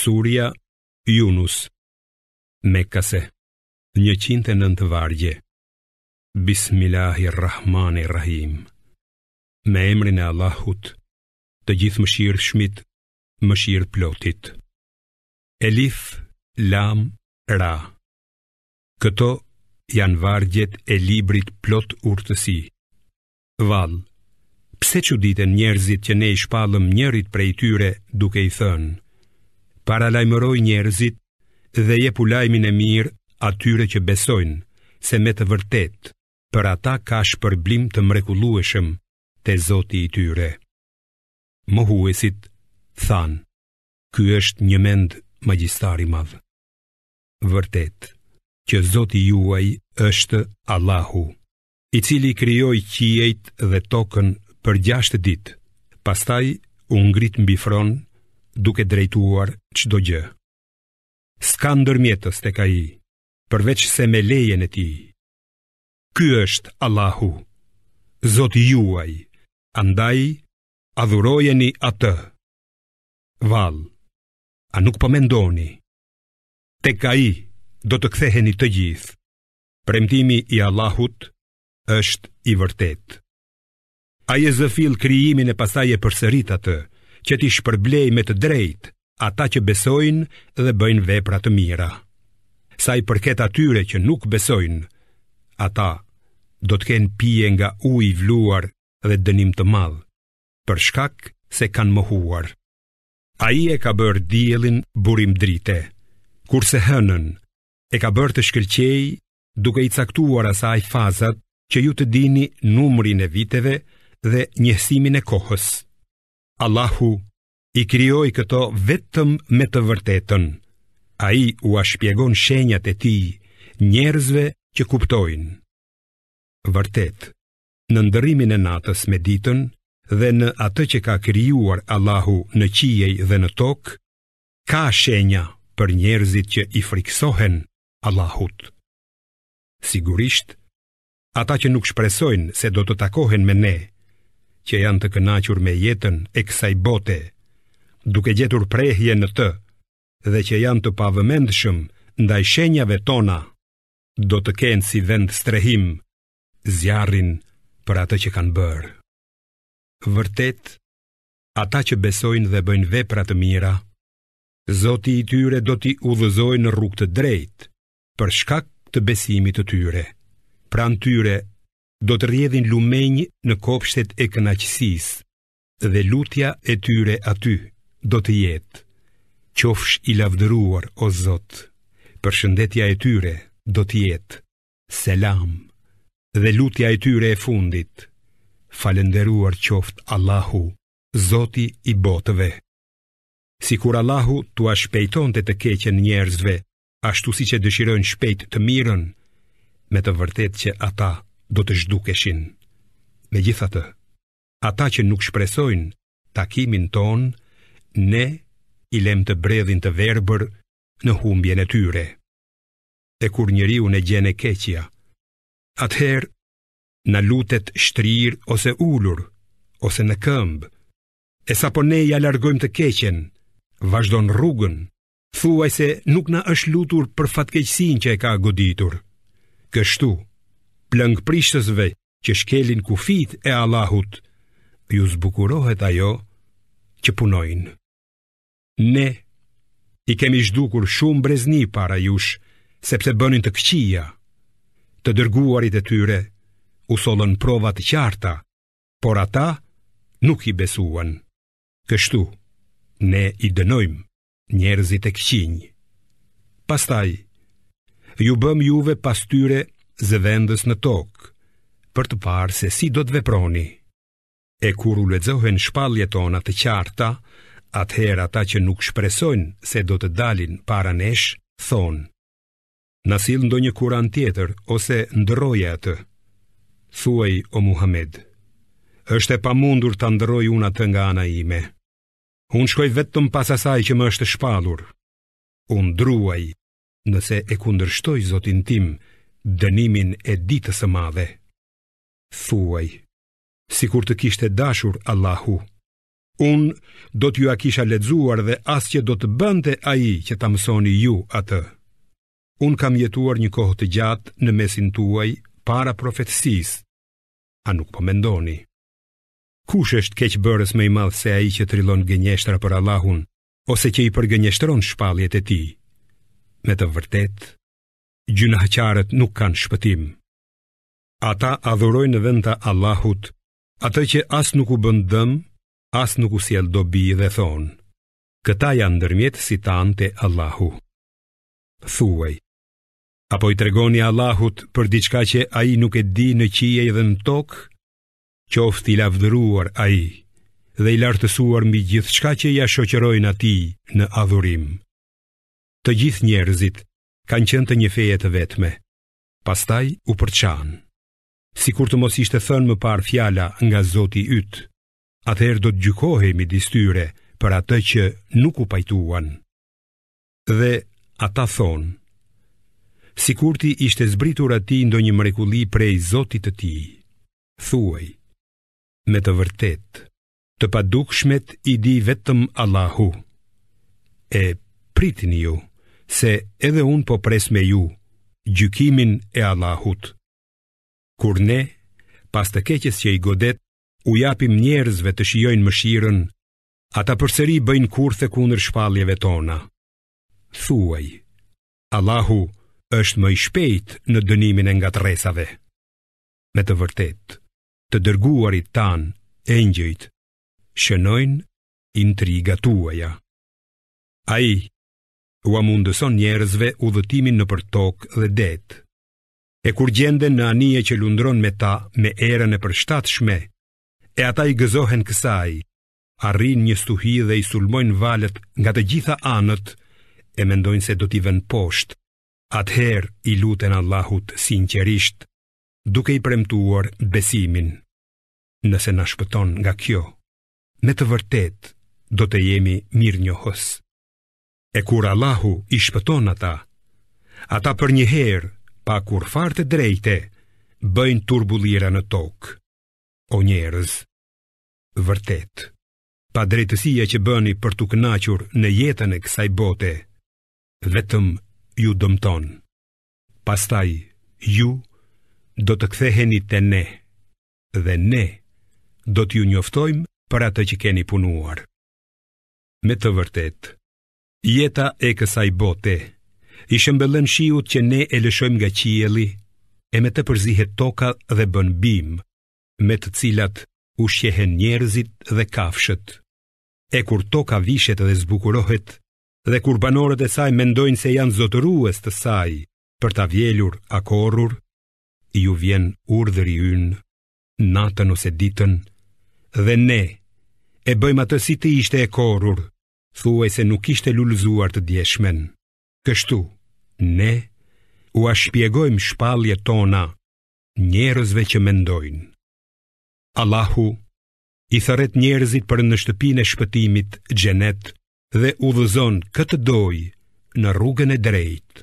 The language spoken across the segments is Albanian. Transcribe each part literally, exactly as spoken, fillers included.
Surja Yunus, Mekase, njëqind e nëntë vargje. Bismillahirrahmanirrahim. Me emrin e Allahut, të gjithë mëshirshmit, mëshirë plotit. Elif, Lam, Ra. Këto janë vargjet e librit plot urtësi. Vallë, pse çuditen njerëzit që ne i shpallëm njërit prej tyre duke i thënë: paralajmëroj njerëzit dhe jepu lajmin e mirë atyre që besojnë, se me të vërtet për ata ka shpërblim të mrekullueshëm te Zoti i tyre. Mohuesit thanë: ky është një mend magjistar i madh. Vërtet që Zoti juaj është Allahu, i cili krijoi qiejt dhe tokën për gjashtë ditë, pastaj u ngrit mbi fron duke drejtuar çdo gjë. S'ka ndërmjetës tek ai, përveç se me lejen e tij. Ky është Allahu, Zoti juaj, andaj adhurojeni atë. Vallë, a nuk po mendoni? Tek ai do të ktheheni të gjithë. Premtimi i Allahut është i vërtet. Ai e zëfill krijimin e pastaj e përsërit atë, që t'i shpërblej me të drejtë ata që besojnë dhe bëjnë vepra të mira. Sa i përket atyre që nuk besojnë, ata do të kenë pije nga uji i vluar dhe dënim të madh, për shkak se kanë mohuar. Ai e ka bërë diellin burim drite, kurse hënën e ka bërë të shkëlqej duke i caktuar asaj fazat që ju të dini numrin e viteve dhe njësimin e kohës. Allahu i krijoi këto vetëm me të vërtetën. Ai u shpjegon shenjat e tij njerëzve që kuptojnë. Vërtet, në ndërrimin e natës me ditën dhe në atë që ka krijuar Allahu në qiej dhe në tokë, ka shenja për njerëzit që i friksohen Allahut. Sigurisht, ata që nuk shpresojnë se do të takohen me ne, që janë të kënaqur me jetën e kësaj bote, duke gjetur prehje në të, dhe që janë të pavëmendshëm ndaj shenjave tona, do të kenë si vend strehim zjarrin për atë që kanë bërë. Vërtet, ata që besojnë dhe bëjnë vepra të mira, Zoti i tyre do t'i udhëzojë në rrugë të drejtë, për shkak të besimit të tyre. Pranë tyre do të rrjedhin lumenj në kopshtet e kënaqësisë, dhe lutja e tyre aty do të jetë: qofsh i lavdëruar o Zot. Përshëndetja e tyre do të jetë: selam, dhe lutja e tyre e fundit: falënderuar qoftë Allahu, Zoti i botëve. Sikur Allahu t'ua shpejtonte të keqen njerëzve, ashtu siç e dëshirojnë shpejt të mirën, me të vërtet që ata do të zhdukeshin. Megjithatë, ata që nuk shpresojnë takimin ton, ne i lem të bredhin të verbër në humbjen e tyre. E kur njeriu në gjen e keqja, atëherë na lutet shtrir ose ulur, ose në këmbë, e sapo ne ja largojmë të keqen, vazhdon rrugën, thuaj se nuk na është lutur për fatkeqësinë që e ka goditur. Kështu, plëngprishtësve që shkelin kufit e Allahut, ju zbukurohet ajo që punojnë. Ne i kemi zhdukur shumë brezni para jush, sepse bënin të këqija. Të dërguarit e tyre u sollën prova të qarta, por ata nuk i besuan. Kështu, ne i dënojmë njerëzit e këqinj. Pastaj, ju bëm juve pas tyre zëvendës në tokë, për të parë se si do të veproni. E kur u lexohen shpalljet tona të qarta, atëherë ata që nuk shpresojnë se do të dalin para nesh, thonë: na sill ndonjë Kur'an tjetër ose ndërroje atë. Thuaj o Muhammed: është e pamundur ta ndërroj unë atë nga ana ime. Unë shkoj vetëm pas asaj që më është shpallur. Unë druaj nëse e kundërshtoj Zotin tim dënimin e ditës së madhe. Thuaj: sikur të kishte dashur Allahu, Unë do t'ju a kisha lexuar dhe as që do të bënte ai që ta mësoni ju atë. Unë kam jetuar një kohë të gjatë në mesin tuaj para profetësisë. A nuk po mendoni? Kush është keqbërës më i madh se ai që trillon gënjeshtra për Allahun, ose që i përgënjeshtron shpalljet e tij? Me të vërtetë, gjunaqtarët nuk kanë shpëtim. Ata adhurojnë në vend të Allahut atë që as nuk u bën dëm, as nuk u sjell dobi dhe thonë: këta janë ndërmjetësit tanë te Allahu. Thuaj, apo i tregoni Allahut për diçka që ai nuk e di në qiej dhe në tokë? Qoftë i lavdëruar ai dhe i lartësuar mbi gjithçka që ja shoqërojnë atij në adhurim. Të gjithë njerëzit kanë qenë të një feje të vetme, pastaj u përçanë. Sikur të mos ishte thënë më parë fjala nga Zoti yt, atëherë do të gjykohej midis tyre për atë që nuk u pajtuan. Dhe ata thonë: sikur ti ishte zbritur atij ndonjë mrekulli prej Zotit të tij. Thuaj, me të vërtetë, të padukshmet i di vetëm Allahu. E pritini ju, se edhe unë po pres me ju gjykimin e Allahut. Kur ne, pas të keqes që i godet, u japim njerëzve të shijojnë mëshirën, ata përsëri bëjnë kurthe kundër shpalljeve tona. Thuaj, Allahu është më i shpejt në dënimin e ngatresave. Me të vërtetë, të dërguarit tan, engjëjt, shënojnë intriga tuaja. Ai u amundëson njerëzve udhëtimin nëpër tokë dhe det. E kur gjenden në anije që lundron me ta me erën e përshtatshme, e ata i gëzohen kësaj, arrin një stuhi dhe i sulmojnë valët nga të gjitha anët, e mendojnë se do t'i vënë poshtë. Atëherë i luten Allahut sinqerisht, duke i premtuar besimin. Nëse na shpëton nga kjo, me të vërtetë do të jemi mirënjohës. E kur Allahu i shpëton ata, ata për një herë, pa kur fare të drejte, bëjnë turbullira në tokë. O njerëz, vërtet, pa drejtësia që bëni për t'u kënaqur në jetën e kësaj bote, vetëm ju dëmton. Pastaj ju do të ktheheni te ne, dhe ne do t'ju njoftojmë për atë që keni punuar. Me të vërtetë, jeta e kësaj bote i shëmbëllën shiut që ne e lëshojmë nga qielli, e me të përzihet toka dhe bën bim, me të cilat ushqehen njerëzit dhe kafshët. E kur toka vishet dhe zbukurohet, dhe kur banorët e saj mendojnë se janë zotërues të saj për ta vjelur akorrur, ju vjen urdhri ynë, natën ose ditën, dhe ne e bëjmë atë si të ishte e korrur, thuaj se nuk ishte lulëzuar të djeshmen. Kështu, ne u shpjegojmë shpalljet tona njerëzve që mendojnë. Allahu i thërret njerëzit për në shtëpinë e shpëtimit xhenet dhe udhëzon këtë doj në rrugën e drejtë.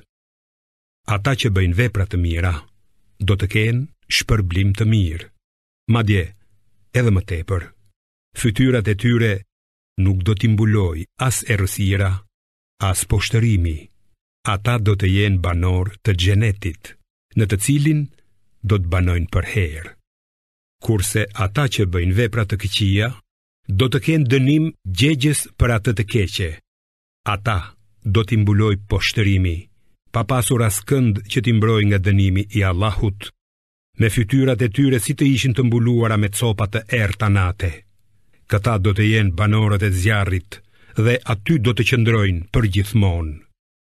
Ata që bëjnë vepra të mira do të kenë shpërblim të mirë, madje edhe më tepër. Fytyrat e tyre nuk do t'i mbuloj as errësira, as poshtërimi. Ata do të jenë banor të xhenetit, në të cilin do të banojnë për herë. Kurse ata që bëjnë vepra të këqija, do të kenë dënim gjegjes për atë të keqe. Ata do t'i mbuloj poshtërimi, pa pasur askënd që t'i mbrojë nga dënimi i Allahut, me fytyrat e tyre si të ishin të mbuluara me copa të errta nate. Këta do të jenë banorët e zjarrit dhe aty do të qëndrojnë për gjithmonë.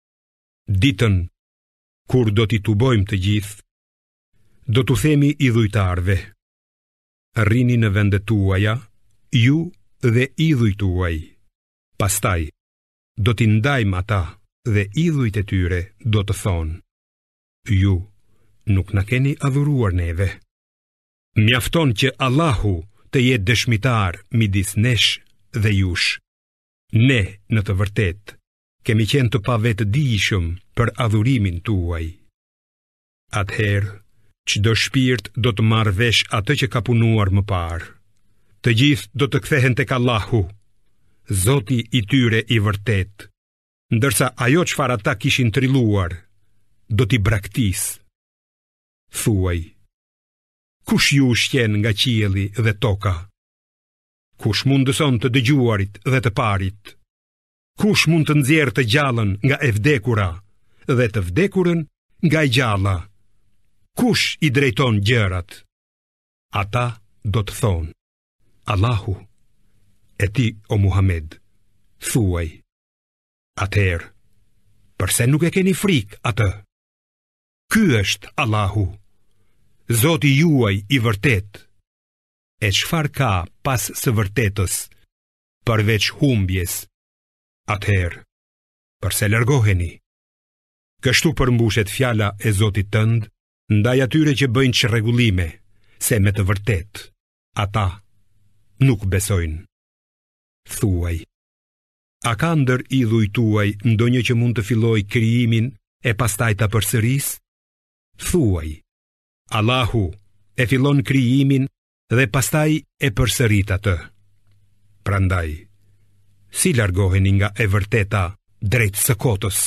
Ditën, kur do t'i tubojmë të gjithë, do t'u themi idhujtarve: rrini në vendet tuaja, ju dhe idhuj tuaj. Pastaj, do t'i ndajmë ata dhe idhujt e tyre do të thonë: ju nuk na keni adhuruar neve. Mjafton që Allahu të jetë dëshmitar midis nesh dhe jush. Ne, në të vërtetë, kemi qenë të pavetëdijshëm për adhurimin tuaj. Atëherë, çdo shpirt do të marrë vesh atë që ka punuar më parë. Të gjithë do të kthehen tek Allahu, Zoti i tyre i vërtet, ndërsa ajo çfarë ata kishin trilluar, do t'i braktis. Thuaj, kush ju ushqen nga qielli dhe toka? Kush mund dëson të dëgjuarit dhe të parit? Kush mund të nxjerrë të gjallën nga e vdekura dhe të vdekurën nga e gjalla? Kush i drejton gjërat? Ata do të thonë, Allahu. E ti, o Muhammed, thuaj, atëherë, përse nuk e keni frikë atë? Ky është Allahu, Zoti juaj i vërtet. E çfarë ka pas së vërtetës, përveç humbjes? Atëherë, përse largoheni? Kështu përmbushet fjala e Zotit tënd ndaj atyre që bëjnë çrregullime, se me të vërtet ata nuk besojnë. Thuaj, a ka ndër idhuj tuaj ndonjë që mund të filloj krijimin e pastaj ta përsëris? Thuaj, Allahu e fillon krijimin dhe pastaj e përsërit atë. Prandaj, si largoheni nga e vërteta drejt së kotës?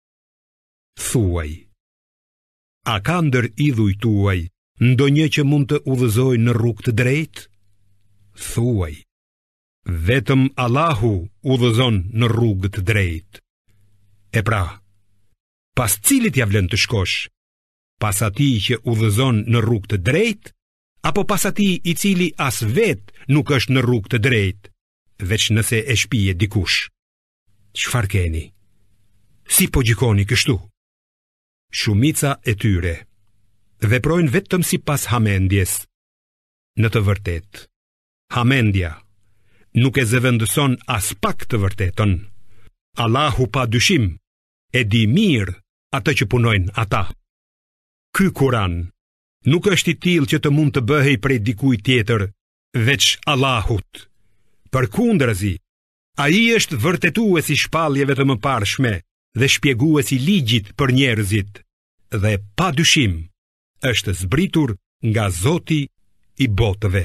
Thuaj, a ka ndër idhuj tuaj ndonjë që mund të udhëzojë në rrugë të drejtë? Thuaj, vetëm Allahu udhëzon në rrugë të drejtë. E pra, pas cilit ja vlen të shkosh? Pas atij që udhëzon në rrugë të drejtë, apo pas atij i cili as vet nuk është në rrugë të drejtë, veç nëse e shpije dikush? Çfarë keni? Si po gjykoni kështu? Shumica e tyre veprojnë vetëm sipas hamendjes. Në të vërtetë, hamendja nuk e zëvendëson as pak të vërtetën. Allahu pa dyshim e di mirë atë që punojnë ata. Ky Kur'an nuk është i tillë që të mund të bëhej prej dikujt tjetër veç Allahut. Përkundrazi, ai është vërtetuesi shpalljeve të mëparshme dhe shpjeguesi ligjit për njerëzit, dhe pa dyshim është zbritur nga Zoti i botëve.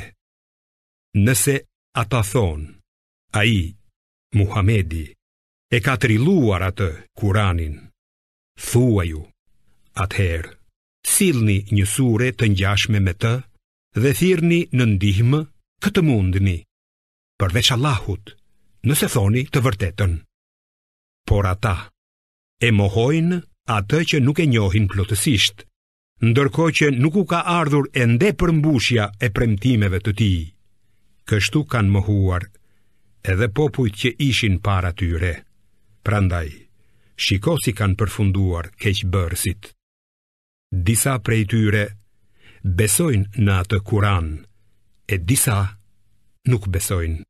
Nëse ata thonë, ai, Muhamedi, e ka trilluar atë Kur'anin, thuaju, atëherë, sillni një sure të ngjashme me të dhe thirrni në ndihmë këtë mundni, përveç Allahut, nëse thoni të vërtetën. Por ata e mohojnë atë që nuk e njohin plotësisht, ndërkohë që nuk u ka ardhur ende përmbushja e premtimeve të tij. Kështu kanë mohuar edhe popujt që ishin para tyre. Prandaj, shiko si kanë përfunduar keqbërësit. Disa prej tyre besojnë në atë Kur'an, e disa nuk besojnë.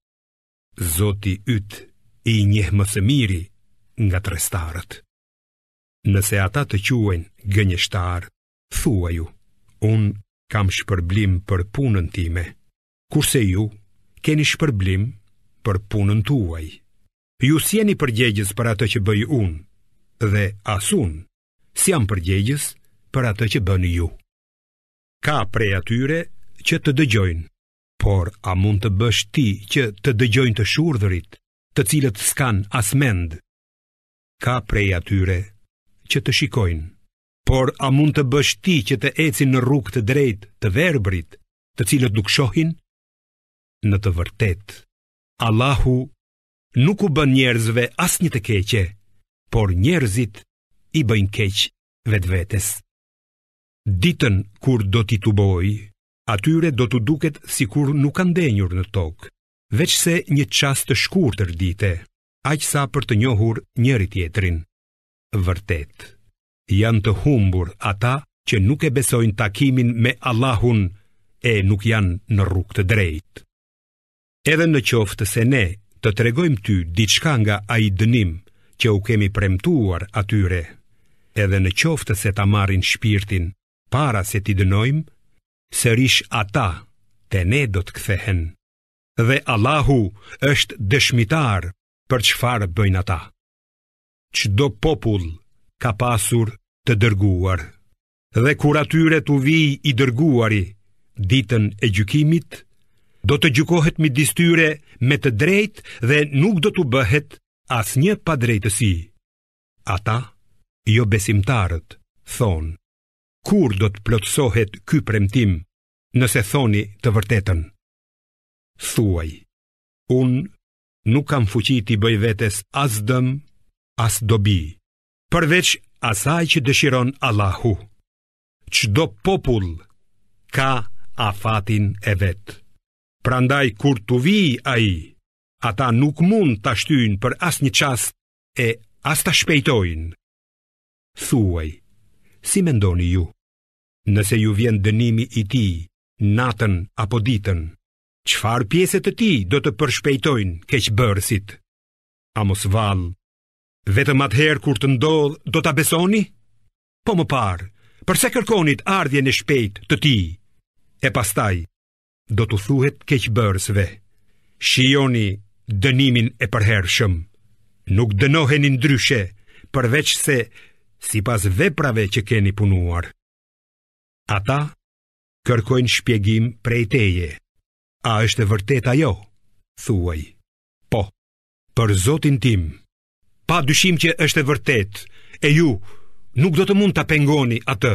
Zoti yt i njeh më së miri nga trestarët. Nëse ata të quajnë gënjeshtar, thuaju, unë kam shpërblim për punën time, kurse ju keni shpërblim për punën tuaj. Ju s'jeni përgjegjës për atë që bëj unë, dhe as unë s'jam përgjegjës për atë që bëni ju. Ka prej atyre që të dëgjojnë, por a mund të bësh ti që të dëgjojnë të shurdhërit, të cilët s'kan as mend? Ka prej atyre që të shikojnë, por a mund të bësh ti që të ecin në rrugë të drejtë të verbrit, të cilët nuk shohin? Në të vërtetë, Allahu nuk u bën njerëzve asnjë të keqe, por njerëzit i bëjnë keq vetvetes. Ditën kur do t'i tuboj, atyre do t'u duket sikur nuk kanë ndenjur në tokë, veç se një çast të shkurtër dite, aq sa për të njohur njëri tjetrin. Vërtet, janë të humbur ata që nuk e besojnë takimin me Allahun e nuk janë në rrugë të drejtë. Edhe në qoftë se ne të tregojmë ty diçka nga ai dënim që u kemi premtuar atyre, edhe në qoftë se ta marrin shpirtin para se t'i dënojmë, sërish ata te ne do të kthehen. Dhe Allahu është dëshmitar për çfarë bëjnë ata. Çdo popull ka pasur të dërguar, dhe kur atyre t'u vijë i dërguari ditën e gjykimit, do të gjykohet midis tyre me të drejtë dhe nuk do t'u bëhet asnjë padrejtësi. Ata, jo besimtarët, thonë: kur do të plotësohet ky premtim, nëse thoni të vërtetën? Thuaj: unë nuk kam fuqi t'i bëj vetes as dëm, as dobi, përveç asaj që dëshiron Allahu. Çdo popull ka afatin e vet. Prandaj kur t'u vi ai, ata nuk mund ta shtyjnë për asnjë çast e as ta shpejtojnë. Thuaj: si mendoni ju? Nëse ju vjen dënimi i tij natën apo ditën, çfarë pjesë të tij do të përshpejtojnë keqbërësit? A mos vallë, vetëm atëherë kur të ndodh do ta besoni? Po më parë, përse kërkonit ardhjen e shpejtë të tij? E pastaj do t'u thuhet keqbërësve: shijoni dënimin e përhershëm. Nuk dënoheni ndryshe, përveç se sipas veprave që keni punuar. Ata kërkojnë shpjegim prej teje. A është e vërtet ajo? Thuaj: po, për Zotin tim, pa dyshim që është e vërtet, e ju nuk do të mund ta pengoni atë.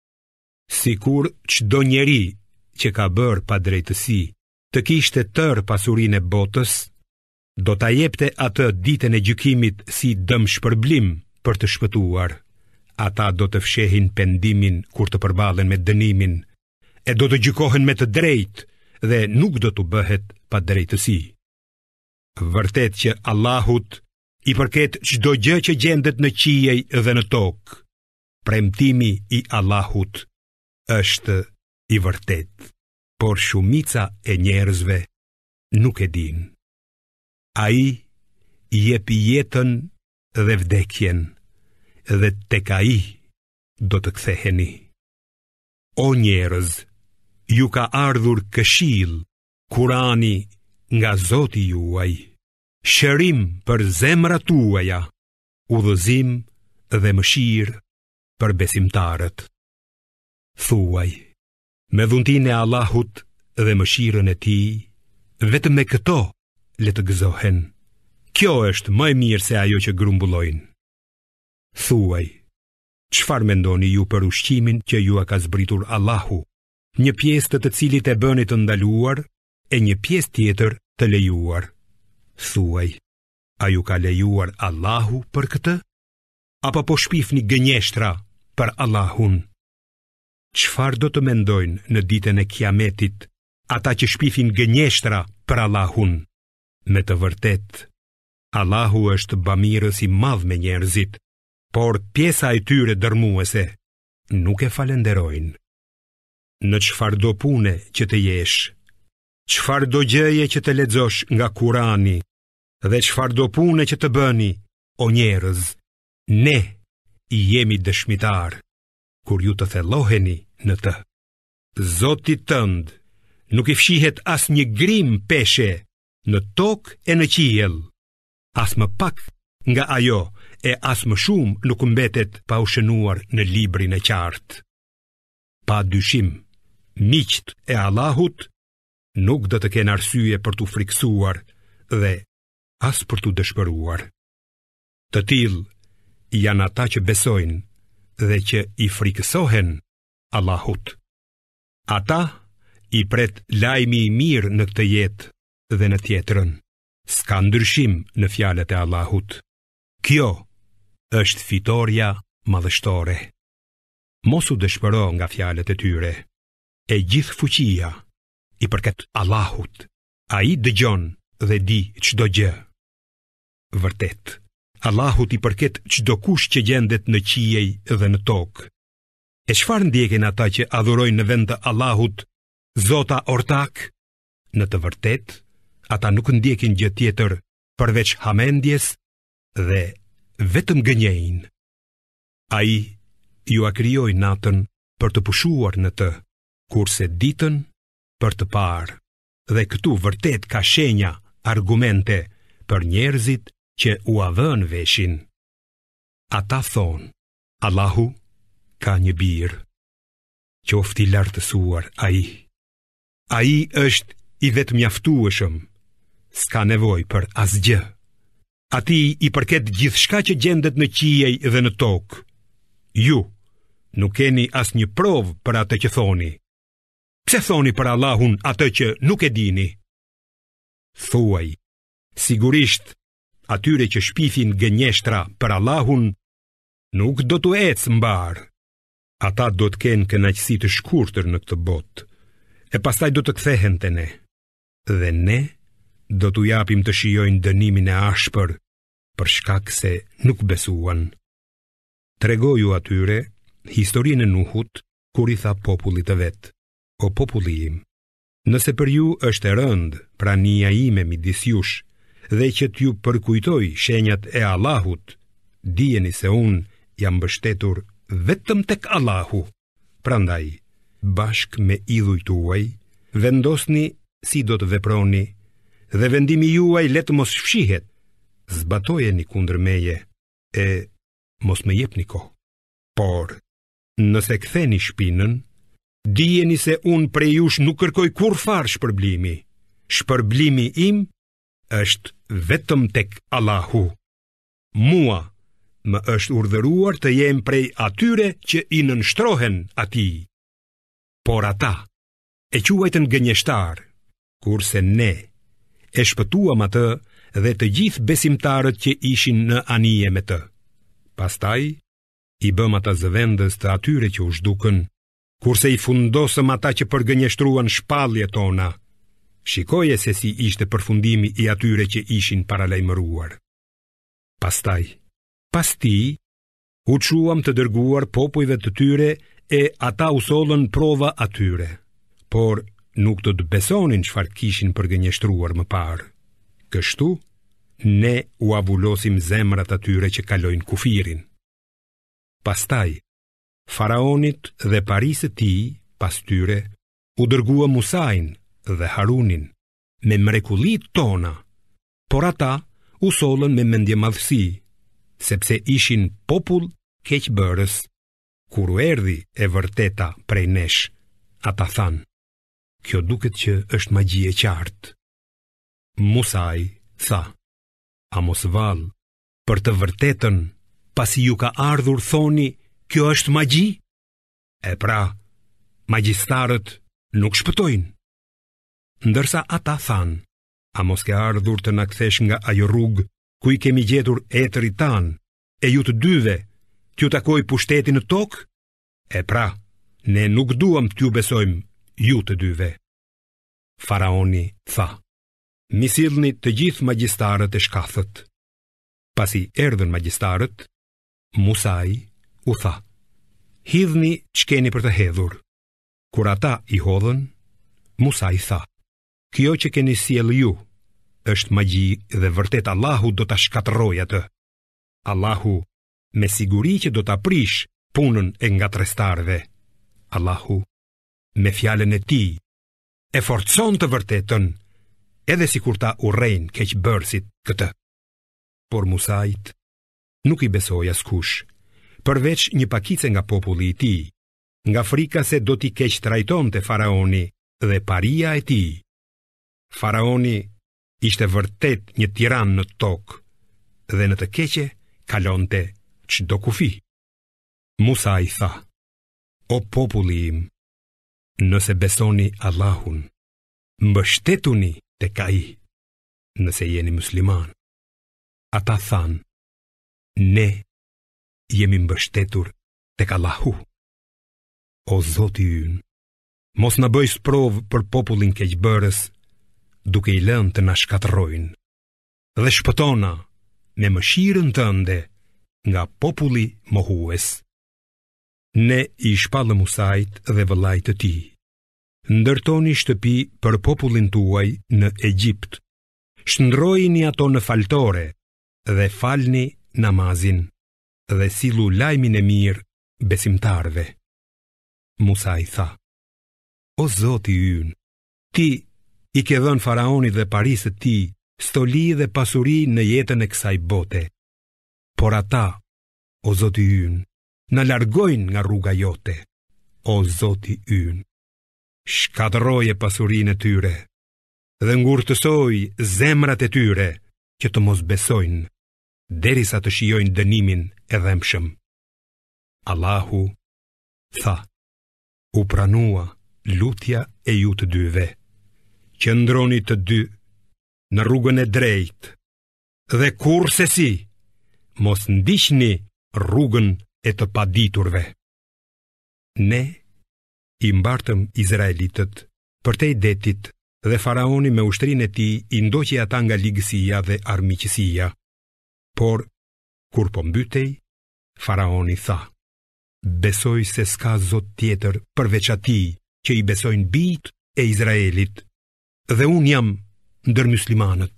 Sikur çdo njeri që ka bërë pa drejtësi të kishte tërë pasurinë e botës, do ta jepte atë ditën e gjykimit si dëm shpërblim për të shpëtuar. Ata do të fshehin pendimin kur të përballen me dënimin, e do të gjykohen me të drejtë dhe nuk do të bëhet pa drejtësi. Vërtet që Allahut i përket çdo gjë që gjendet në qiej dhe në tokë. Premtimi i Allahut është i vërtet, por shumica e njerëzve nuk e din. Ai jep jetën dhe vdekjen, dhe tek ai do të ktheheni. O njerëz, ju ka ardhur këshill, Kurani nga Zoti juaj, shërim për zemrat tuaja, udhëzim dhe mëshirë për besimtarët. Thuaj: me dhuntinë e Allahut dhe mëshirën e tij, vetëm me këto le të gëzohen. Kjo është më e mirë se ajo që grumbullojnë. Thuaj: çfarë mendoni ju për ushqimin që ju a ka zbritur Allahu, një pjesë të të cilit e bëni të ndaluar e një pjesë tjetër të lejuar? Thuaj: a ju ka lejuar Allahu për këtë? Apo po shpifni gënjeshtra për Allahun? Çfarë do të mendojnë në ditën e Kiametit ata që shpifin gënjeshtra për Allahun? Me të vërtet, Allahu është bamirës i madh me njerëzit, por pjesa e tyre dërmuese nuk e falenderojnë. Në çfarëdo pune që të jesh, çfarëdo gjëje që të lexosh nga Kurani dhe çfarëdo pune që të bëni, o njerëz, ne i jemi dëshmitar kur ju të thelloheni në të. Zoti tënd nuk i fshihet as një grim peshe në tokë e në qiell, as më pak nga ajo e as më shumë nuk mbetet pa u shënuar në librin e qartë. Pa dyshim, miqt e Allahut nuk do të kenë arsye për t'u friksuar dhe as për t'u dëshpëruar. Të tillë janë ata që besojnë dhe që i frikësohen Allahut. Ata i pret lajmi i mirë në këtë jetë dhe në tjetrën. S'ka ndryshim në fjalët e Allahut. Kjo është fitoria madhështore. Mos u dëshpëro nga fjalët e tyre. E gjithë fuqia i përket Allahut. Ai dëgjon dhe di çdo gjë. Vërtet, Allahut i përket çdo kush që gjendet në qiej dhe në tokë. E çfarë ndjekin ata që adhurojnë në vend të Allahut zota ortak? Në të vërtetë, ata nuk ndjekin gjë tjetër përveç hamendjes dhe vetëm gënjejnë. Ai ju a krijoi natën për të pushuar në të, kurse ditën për të parë, dhe këtu vërtet ka shenja, argumente për njerëzit që u avën veshin. Ata thonë: Allahu ka një birë. Qofti lartësuar ai. Ai është i vetë mjaftueshëm, s'ka nevoj për asgjë. Ati i përket gjithçka që gjendet në qiej dhe në tokë. Ju nuk keni as një provë për atë që thoni. Pse thoni për Allahun atë që nuk e dini? Thuaj, sigurisht, atyre që shpifin gënjeshtra për Allahun, nuk do t'u ecë mbar. Ata do të kenë kënaqësi të shkurtër në këtë botë, e pastaj do të kthehen te ne. Dhe ne do t'u japim të shijojnë dënimin e ashpër për shkak se nuk besuan. Tregoju atyre historinë e Nuhut kur i tha popullit të vet: O populli im, nëse për ju është e rëndë prania ime midis jush dhe që t'ju përkujtoj shenjat e Allahut, dijeni se unë jam mbështetur vetëm tek Allahu. Prandaj, bashk me idhuj tuaj, vendosni si do të veproni dhe vendimi juaj le të mos fshihet. Zbatojeni kundër meje e mos më jepni kohë. Por nëse ktheni shpinën, dijeni se unë prej jush nuk kërkoj kur farë shpërblimi. Shpërblimi im është vetëm tek Allahu. Mua më është urdhëruar të jem prej atyre që i nënshtrohen atij. Por ata e quajtën gënjeshtar, kurse ne e shpëtuam atë dhe të gjithë besimtarët që ishin në anije me të. Pastaj i bëm ata zëvendës të atyre që u zhdukën, kurse i fundosëm ata që përgënjeshtruan shpalljet tona. Shikoje se si ishte përfundimi i atyre që ishin paralajmëruar. Pastaj, pas ti, u çuam të dërguar popujve të tyre e ata u sollën prova atyre, por nuk do të besonin çfarë kishin përgënjeshtruar më parë. Kështu, ne u avullosim zemrat atyre që kalojnë kufirin. Pastaj, Faraonit dhe parisë ti, pas tyre, u dërgua Musain dhe Harunin me mrekullit tona, por ata u sollën me mendje madhësi, sepse ishin popull keqbërës. Kur u erdhi e vërteta prej nesh, ata thanë: kjo duket që është magji e qartë. Musai tha: a mos vallë, për të vërtetën, pasi ju ka ardhur thoni, kjo është magji? E pra, magjistarët nuk shpëtojnë. Ndërsa ata thanë: a mos ke ardhur të na kthesh nga ajo rrugë ku i kemi gjetur etërit tan, e ju të dyve t'ju takoj pushteti në tokë? E pra, ne nuk duam t'ju besojmë ju të dyve. Faraoni tha: mi sillni të gjithë magjistarët e shkathët. Pasi erdhën magjistarët, Musai u tha: hidhni ç'keni për të hedhur. Kur ata i hodhën, Musai tha: kjo që keni sjellë ju është magji dhe vërtet Allahu do ta shkatërrojë atë. Allahu me siguri që do ta prish punën e ngatrestarëve. Allahu me fjalën e tij e forcon të vërtetën, edhe si kur ta urrejnë keqbërësit këtë. Por Musait nuk i besoi askush, përveç një pakice nga populli i tij, nga frika se do t'i keq trajtonte Faraoni dhe paria e tij. Faraoni ishte vërtet një tiran në tokë dhe në të keqe kalonte çdo kufi. Musa i tha: o populli im, nëse besoni Allahun, mbështetuni tek ai, nëse jeni musliman. Ata thanë: ne jemi mbështetur tek Allahu. O Zoti ynë, mos na bëj sprovë për popullin keqbërës, duke i lënë të na shkatërrojnë, dhe shpëtona me mëshirën tënde nga populli mohues. Ne i shpallëm Musait dhe vëllait të tij: ndërtoni shtëpi për popullin tuaj në Egjipt, shndrojini ato në faltore dhe falni namazin dhe sillu lajmin e mirë besimtarve. Musa i tha: o Zoti ynë, ti i ke dhënë Faraonit dhe parisë të tij stoli dhe pasuri në jetën e kësaj bote. Por ata, o Zoti ynë, na largojnë nga rruga jote. O Zoti ynë, shkatërroje pasurinë e tyre dhe ngurtësoj zemrat e tyre që të mos besojnë, derisa të shijojnë dënimin e dhëmshëm. Allahu tha: u pranua lutja e ju të dyve, qëndroni të dy në rrugën e drejtë, dhe kurse si, mos ndiqni rrugën e të paditurve. Ne i mbartëm Izraelitët përtej detit, dhe faraoni me ushtrinë e tij i ndoqi ata nga ligësia dhe armiqësia. Por kur po mbytej, faraoni tha: besoj se s'ka zot tjetër përveç atij që i besojnë bijtë e Izraelit, dhe unë jam ndër muslimanët.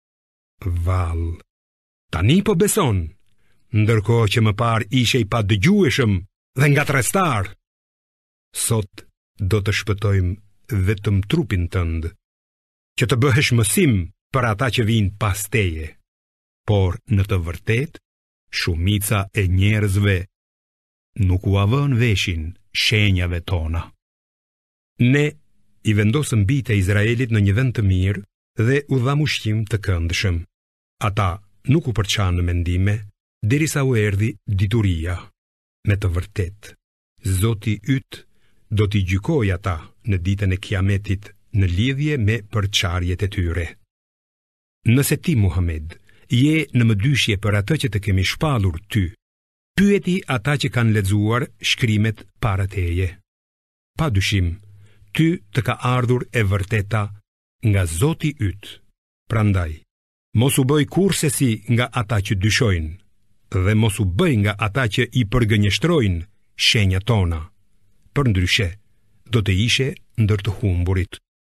Val, tani po beson, ndërkohë që më parë ishe i padëgjueshëm dhe ngatrestar. Sot do të shpëtojmë vetëm trupin tënd, që të bëhesh mësim për ata që vinë pas teje. Por në të vërtet, shumica e njerëzve nuk u avën veshin shenjave tona. Ne i vendosëm bijtë e Izraelit në një vend të mirë dhe u dham ushqim të këndshëm. Ata nuk u përçanë në mendime, derisa u erdhi dituria. Me të vërtet, Zoti yt do t'i gjykojë ata në ditën e Kiametit në lidhje me përçarjet e tyre. Nëse ti, Muhammed, je në mëdyshje për atë që të kemi shpallur ty, pyeti ata që kanë lexuar shkrimet para teje. Pa dyshim, ty të ka ardhur e vërteta nga Zoti yt. Prandaj, mos u bëj kurse si nga ata që dyshojnë, dhe mos u bëj nga ata që i përgënjeshtrojnë shenjat tona. Përndryshe, do të ishe ndër të humburit.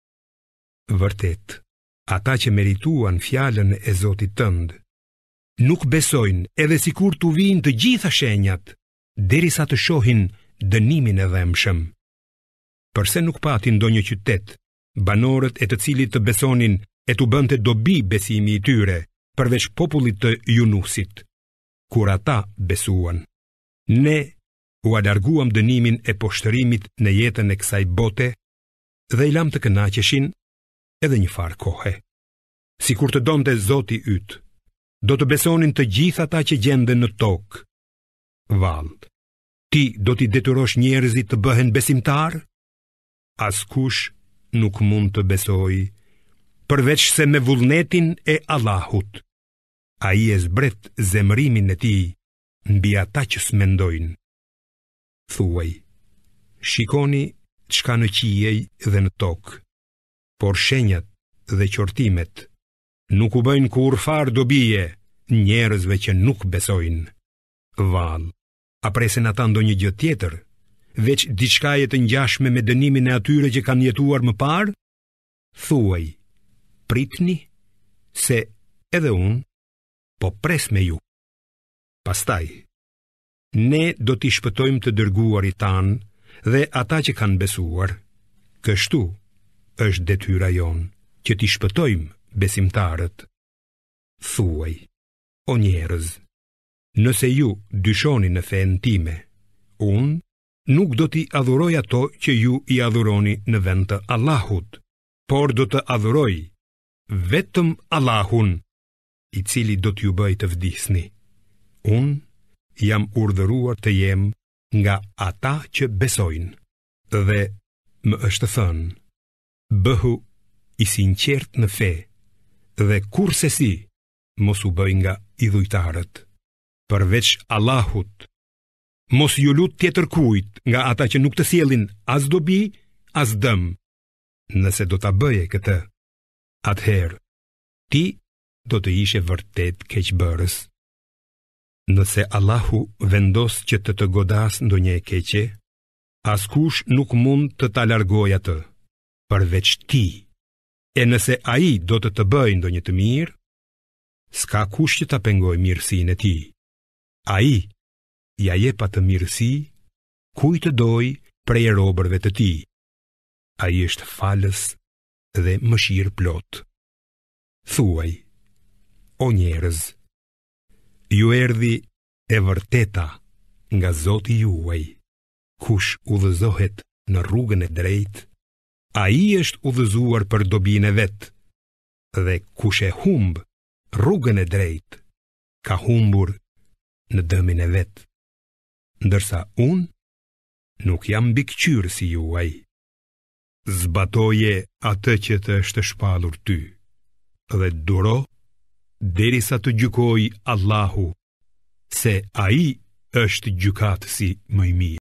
Vërtet, ata që merituan fjalën e Zotit tënd nuk besojnë edhe sikur t'u vinë të gjitha shenjat, derisa të shohin dënimin e dhëmshëm. Përse nuk patin ndonjë qytet, banorët e të cilit të besonin e t'u bënte dobi besimi i tyre, përveç popullit të Yunusit, kur ata besuan. Ne u alarguam dënimin e poshtërimit në jetën e kësaj bote dhe i lam të kënaqeshin edhe një farë kohe. Si kur të donte Zoti yt, do të besonin të gjithë ata që gjenden në tokë. Vall, ti do t'i detyrosh njerëzit të bëhen besimtar? Askush nuk mund të besojë përveç se me vullnetin e Allahut. Ai e zbret zemërimin e tij mbi ata që s'mendojnë. Thuaj, shikoni çka në qiej dhe në tokë, por shenjat dhe qortimet nuk u bëjnë kur far dobije njerëzve që nuk besojnë. Vall, a presen ata ndonjë gjë tjetër, veç diçkaje të ngjashme me dënimin e atyre që kanë jetuar më parë? Thuaj, pritni, se edhe unë po pres me ju. Pastaj, ne do t'i shpëtojmë të dërguarit tanë dhe ata që kanë besuar. Kështu është detyra jonë, që t'i shpëtojmë besimtarët. Thuaj, o njerëz, nëse ju dyshoni në fen time, unë nuk do t'i adhuroj ato që ju i adhuroni në vend të Allahut, por do të adhuroj vetëm Allahun, i cili do t'ju bëj të vdisni. Unë jam urdhëruar të jem nga ata që besojnë, dhe më është thënë: bëhu i sinqert në fe, dhe kurse si, mos u bëj nga idhujtarët. Përveç Allahut, mos ju lut tjetër kujt nga ata që nuk të sjellin as dobi, as dëm. Nëse do ta bëje këtë, atëherë ti do të ishe vërtet keqbërës. Nëse Allahu vendos që të të godas ndonjë e keqe, askush nuk mund të ta largojë atë, përveç ti. E nëse ai do të të bëjë ndonjë të mirë, s'ka kush që ta pengojë mirësinë e tij. Ai ja jep atë mirësi kujt të doj prej robërve të tij. Ai është falës dhe mëshirë plot. Thuaj, o njerëz, ju erdhi e vërteta nga Zoti juaj. Kush udhëzohet në rrugën e drejtë, Ai është udhëzuar për dobinë e vet, dhe kush e humb rrugën e drejtë, ka humbur në dëmin e vet. Ndërsa unë nuk jam mbikëqyrë si juaj. Zbatoje atë që të është shpallur ty, dhe duro derisa të gjykojë Allahu, se ai është gjykatësi më i mirë.